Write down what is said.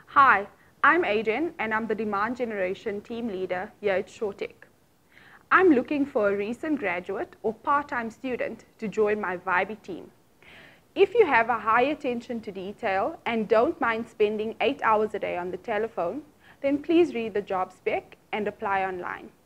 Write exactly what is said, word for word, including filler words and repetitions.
Hi, I'm Adrian and I'm the Demand Generation Team Leader here at SureTech. I'm looking for a recent graduate or part-time student to join my Vibe team. If you have a high attention to detail and don't mind spending eight hours a day on the telephone, then please read the job spec and apply online.